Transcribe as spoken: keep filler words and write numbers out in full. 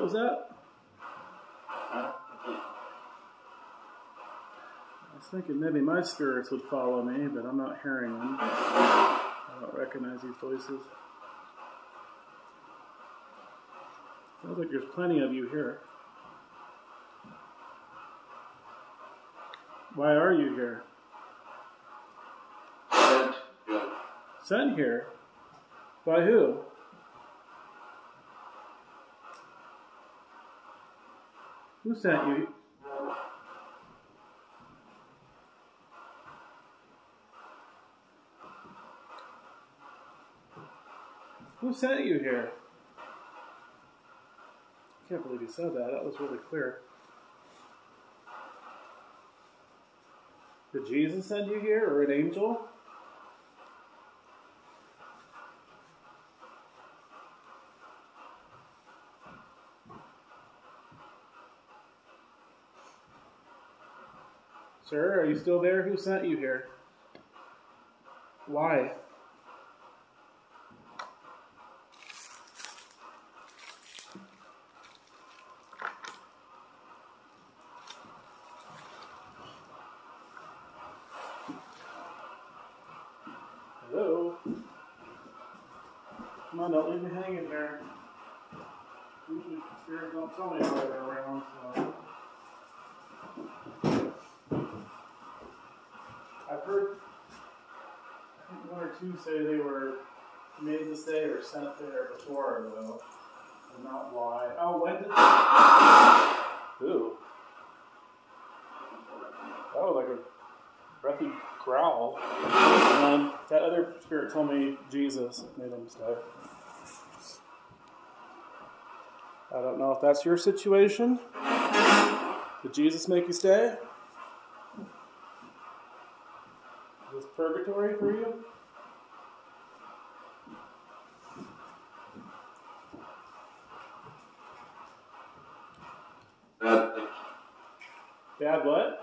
What was that? Huh? I was thinking maybe my spirits would follow me, but I'm not hearing them. I don't recognize these voices. Sounds like there's plenty of you here. Why are you here? Sent. Good. Sent here? By who? Who sent you? Who sent you here? I can't believe you said that. That was really clear. Did Jesus send you here, or an angel? Sir, are you still there? Who sent you here? Why? Hello? Come on, don't leave me hanging here. Usually spirits don't tell me how they're around, so... I've heard I think one or two say they were made to stay or sent there before, though. And not why. Oh, when did they... Ooh. That was like a breathy growl. And that other spirit told me Jesus made them stay. I don't know if that's your situation. Did Jesus make you stay? Is this purgatory for you? Bad. Bad what?